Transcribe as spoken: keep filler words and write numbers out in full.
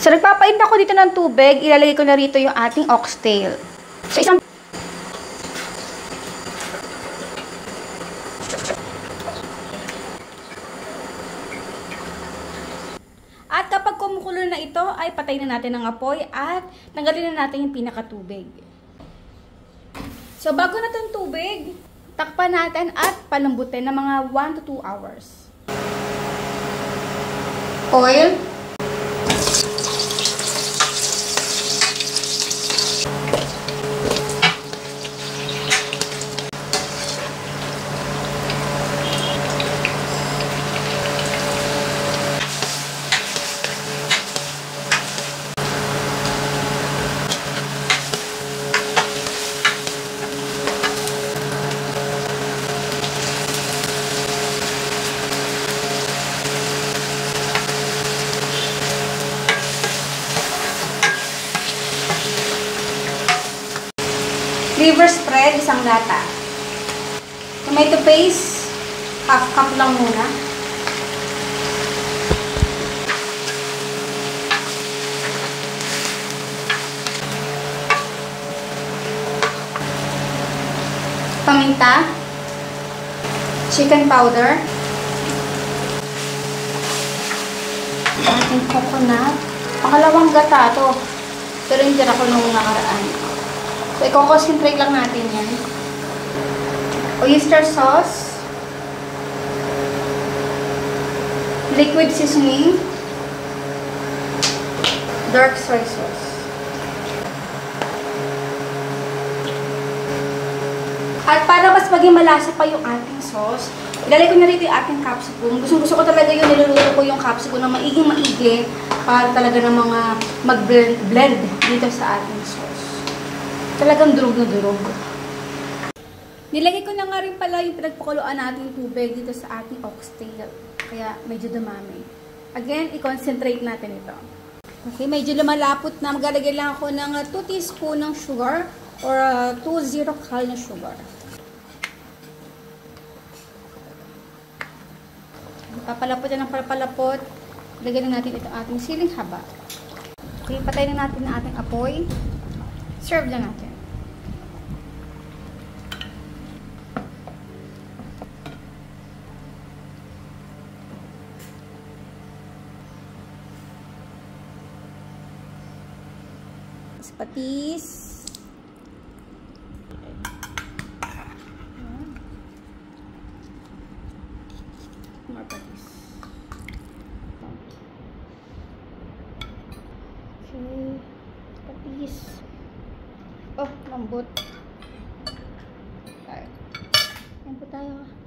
So, nagpapainit ako dito ng tubig. Ilalagay ko na rito yung ating oxtail. So, isang... At kapag kumukulo na ito, ay patayin na natin ang apoy at tanggalin na natin yung pinakatubig. So, bago na itong tubig, takpan natin at palambutin ng mga one to two hours. Oil. Liver spread, isang lata. Tomato paste, half cup lang muna. Paminta. Chicken powder. Ating coconut. Pangalawang gata to. Pero hindi ako nung nakaraan. So, i-concentrate lang natin yan. Oyster sauce. Liquid seasoning. Dark soy sauce. At para mas maging malasa pa yung ating sauce, ilalagay ko na rito yung ating capsicum. Gusto-gusto ko talaga yung niluluto ko yung capsicum na maiging maigi para talaga ng mga mag-blend dito sa ating sauce. Talagang durog na durog. Nilagay ko na nga rin pala yung pinagpakuluan natin tubig dito sa ating oxtail. Kaya medyo dumami. Again, i-concentrate natin ito. Okay, medyo lumalapot na. Maglalagay lang ako ng two teaspoon ng sugar or uh, two zero cal na sugar. Papalapot yan ng papalapot. Lagyan na natin itong ating siling haba. Okay, patayin na natin ang ating apoy. Serve na natin. Patis. More patis. Okay. Patis. Oh, lambot. Alright. Yan po tayo.